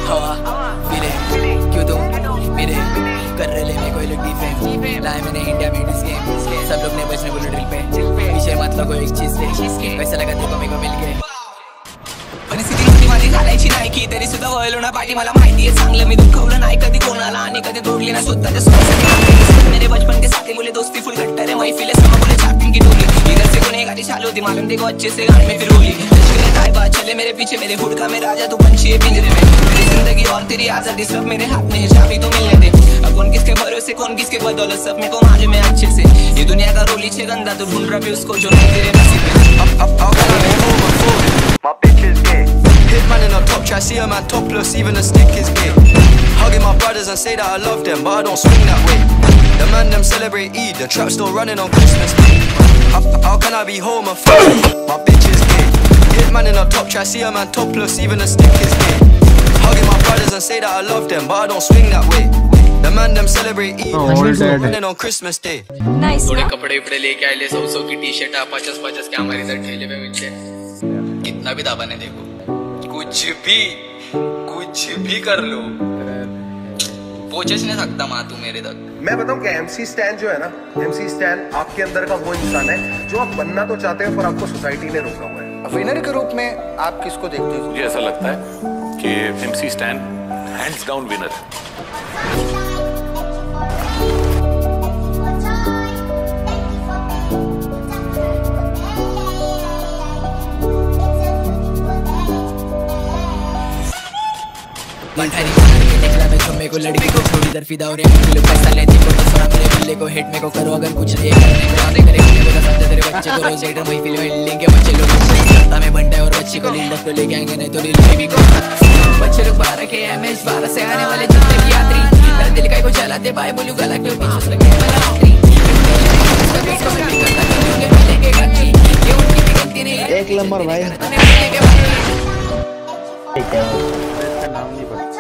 हवा मिले क्यों तुम मेरे कर रहे ले कोई लोग डिफेंस लाए मैंने इंडिया में इस गेम सब लोग ने बचने बोले ड्रिल पे पीछे मत लगो एक चीज से पैसा लगा देखो मेरे को मिल गए परिस्थिती माझी घालायची नाही की तरी सुद्धा वळलो ना पाठी मला माहिती आहे चांगलं मी दुखवलं नाही कधी कोणाला आणि कधी तोडली ना स्वतःच्या सोबत मेरे बचपन के साथी बोले दोस्ती फुल कट्टर है महफिल समा बोले चापिंग की टोली इधर से कोने गाड़ी चालू होती मालूम देखो अच्छे से गाड़ी में फिर होली लश्कर ताइबा चले मेरे पीछे मेरे हुड का मैं राजा तू पंछी है पिंजरे में मेरी जिंदगी और तेरी आजादी सब मेरे हाथ में चाबी तो मिलने दे अब कौन किसके भरोसे कौन किसके बदौलत सब मेरे को मालूम में अच्छे से ये दुनिया का रोली छे गंदा तो ढूंढ रहा भी उसको जो नहीं तेरे नसीब में My bitch is gay. Hitman in a top try, see a man topless, even a stick is gay. Hugging my brothers and say that I love them, but I don't swing that way. The man them celebrate Eid, the trap still running on Christmas Day. How can I be homophobic? My bitch is gay. Hitman in a top try, see a man topless, even a stick is gay. Hugging my brothers and say that I love them, but I don't swing that way. The man them celebrate Eid, the trap still running on Christmas Day. Nice. थोड़े कपड़े उपड़े लेके आए ले 100 की T-shirt 50 के हमारी इधर ठेले पे मिलते कितना भी दाबा ने देखो कुछ भी कर लो पहुंच नहीं सकता माँ तू मेरे तक। मैं बताऊं क्या MC स्टैन जो है ना, MC स्टैन आपके अंदर का वो इंसान है जो आप बनना तो चाहते हैं पर आपको सोसाइटी ने रोका हुआ है। विनर के रूप में आप किसको देखते हैं? मुझे ऐसा लगता है कि MC Stan hands down winner है। पंठारी मार के निकला मैं तुम को लड़की को छोड़ी दर फिदा और ये पैसा लेती को तो सारा मेरे बिल्ले को हिट में को करो अगर कुछ नहीं करने को आते करे मुझे तो समझे तेरे बच्चे को रोज लेटर महफिल में लेंगे बच्चे लोग रास्ता में बंटा और बच्ची को लीड तो लेके आएंगे नहीं तो लीड बेबी को बच्चे लोग 12 के MH 12 से आने वाले जिंदगी यात्री मेरा दिल का को जलाते बाय बोलू गला के पीछे लगे वाला नौकरी कभी इसको मैं करता क्योंकि मिलेंगे गच्ची ये उनकी भी गलती नहीं है एक नंबर भाई ठीक है नाम नहीं पता